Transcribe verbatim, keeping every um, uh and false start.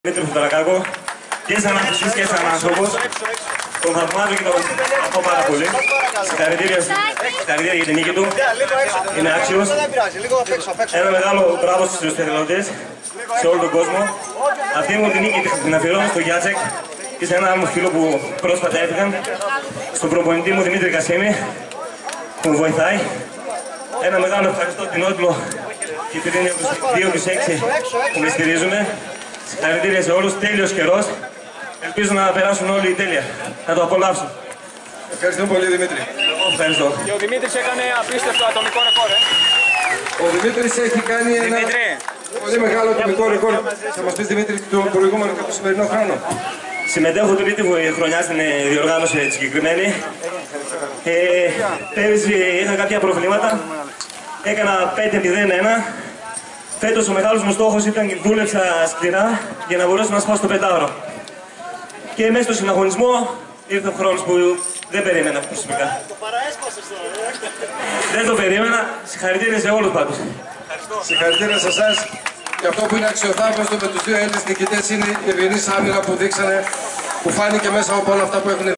Δημήτρη Φουταρακάκο και σαν αθλητής και σαν άνθρωπος. Τον θαυμάζω και τον αγαπώ πάρα πολύ. Συγχαρητήρια για την νίκη του. Είναι άξιος. Ένα μεγάλο μπράβο στους εθελοντές, σε όλο τον κόσμο. Αυτή μου την νίκη την αφιερώνω στο Γιάτσεκ και σε έναν φίλο που πρόσφατα έφυγαν, στον προπονητή μου Δημήτρη Κασίμη, που μου βοηθάει. Ένα μεγάλο ευχαριστώ την Ότλο και την δύο τους έξι που με στηρίζουν. Συγχαρητήρια σε όλους, τέλειος καιρός. Ελπίζω να περάσουν όλοι οι τέλεια, να το απολαύσουν. Ευχαριστώ πολύ, Δημήτρη. Εγώ ευχαριστώ. Και ο Δημήτρης έκανε απίστευτο ατομικό ρεκόρ, ε. Ο Δημήτρης έχει κάνει ένα Δημήτρη. πολύ μεγάλο ατομικό ρεκόρ. Θα μας πεις, Δημήτρη, τον προηγούμενο και τον σημερινό χρόνο. Συμμετέχω τρίτη χρονιά στην διοργάνωση τη συγκεκριμένη. Ε, πέρυσι είχα κάποια προβλήματα. Έκανα πέντε μηδέν ένα. Φέτος ο μεγάλος μου στόχος ήταν και δούλεψα σκληρά για να μπορέσω να σπάσω το πεντάωρο. Και μέσα στο συναγωνισμό ήρθε ο χρόνος που δεν περίμενα προσωπικά. Το παραέσπασες τώρα, Δεν το περίμενα. Συγχαρητήρια σε όλους πάντως. Συγχαρητήρια σε εσάς. Και αυτό που είναι αξιοθαύμαστο με τους δύο Έλληνες νικητές είναι η ευγενής άμυνα που δείξανε, που φάνηκε μέσα από όλα αυτά που έχουν